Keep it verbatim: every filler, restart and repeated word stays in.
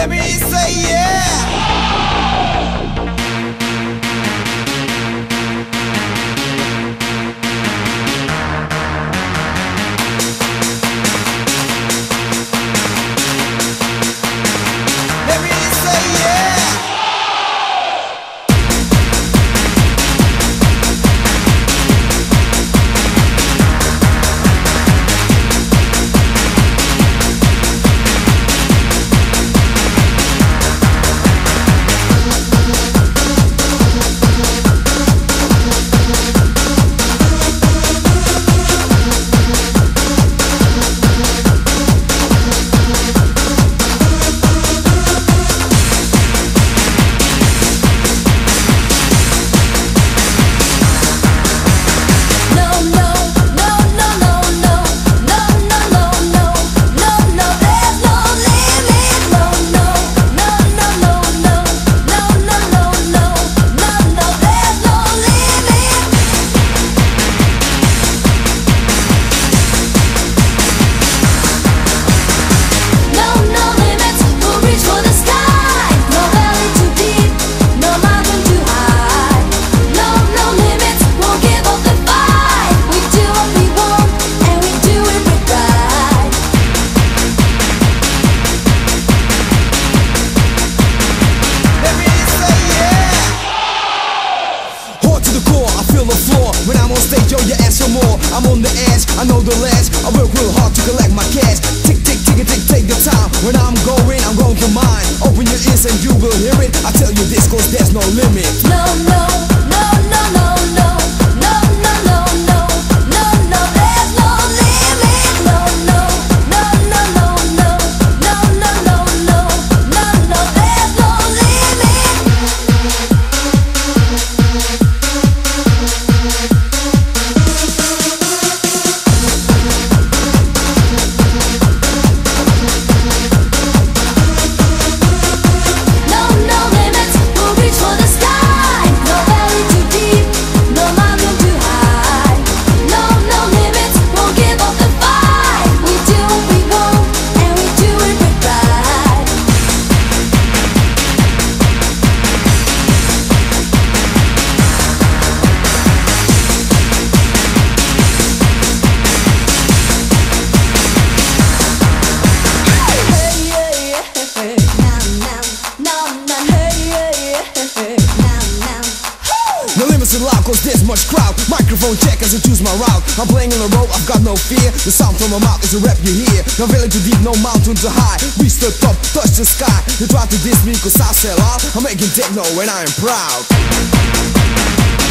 Let me say yeah. When I'm on stage, yo, you ask for more. I'm on the edge, I know the last. I work real hard to collect my cash. Tick, tick, tick, tick, take the time. When I'm going, I'm going for mine. Open your ears and you will hear it. I tell you this, cause there's no limit. No, no, no, no, no, no. No, no, no, no. No, no, there's no limit. No, no, no, no, no, no. No, no, no, no. No, no, there's no limit. No limits allowed cause there's much crowd. Microphone check as I choose my route. I'm playing on the road, I've got no fear. The sound from my mouth is a rap you hear. No valley too deep, no mountain too high. Reach the top, touch the sky. You try to diss me cause I sell out. I'm making techno and I am proud.